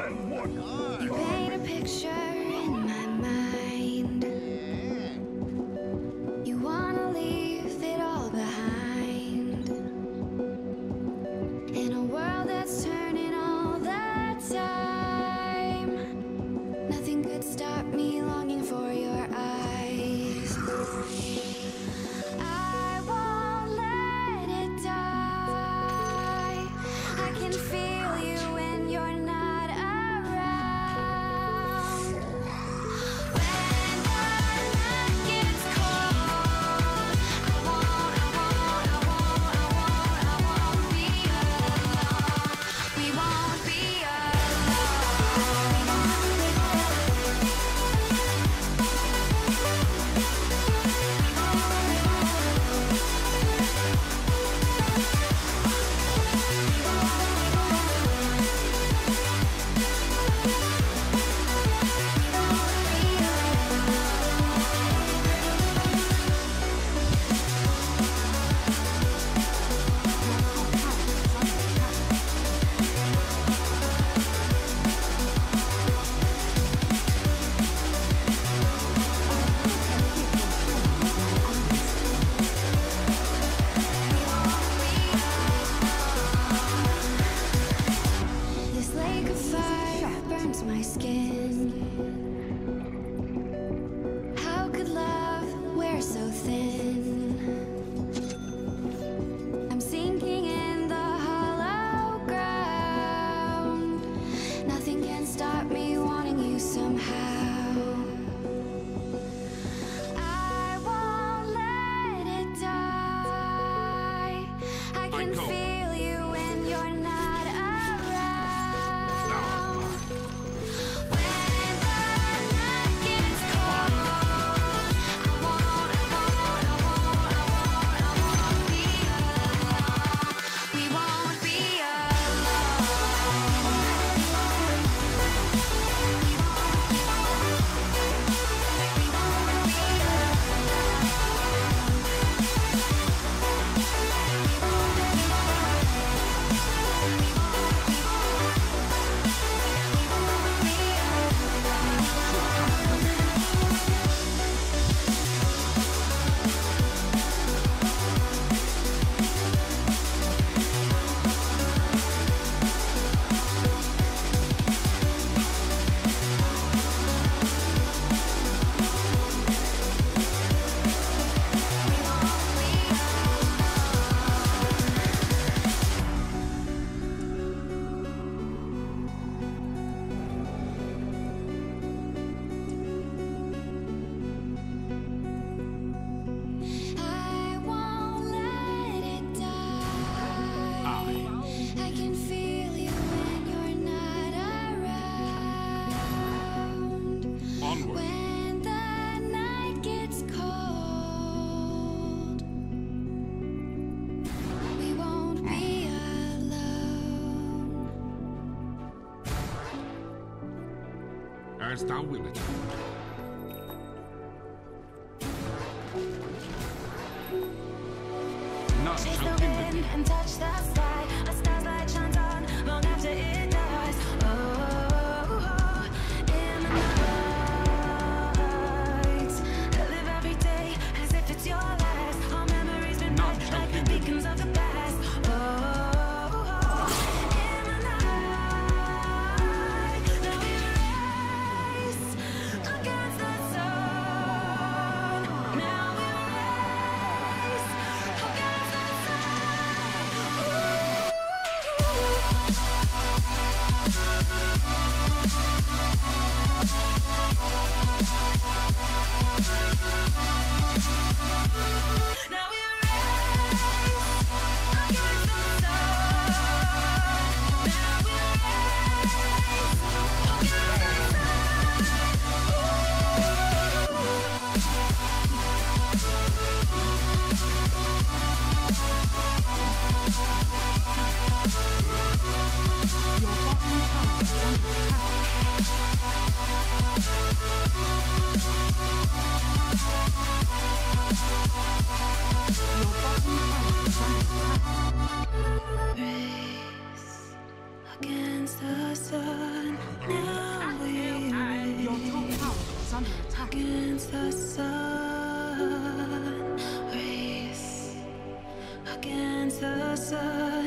You paint a picture in my mind. You wanna leave it all behind. In a world that's turning all the time, nothing could stop me longing for your eyes. I won't let it die. I can feel you when you're not around. When the night gets cold, I won't be alone. We won't be This lake of fire burns my skin. How could love wear so thin? I'm sinking in the hollow ground. Nothing can stop me wanting you somehow. I won't let it die. I can feel you when you're not around. When the night gets cold, I won't be alone. We won't be I won't let it die. I can feel you when you're not around. When the night gets cold, we won't be alone. As thou wilt. None Chase shall the hinder wind thee. and touch the sky. A star's light shines on long after it dies. Oh, in the night, I live every day as if it's your last. Our memories been None bright shall like the hinder beacons of the past. Oh, in the night, now we race against the sun. Now we race against the Now we race against the sun. Now we race against the sun. Your top tower is under attack. Against the sun, race against the sun.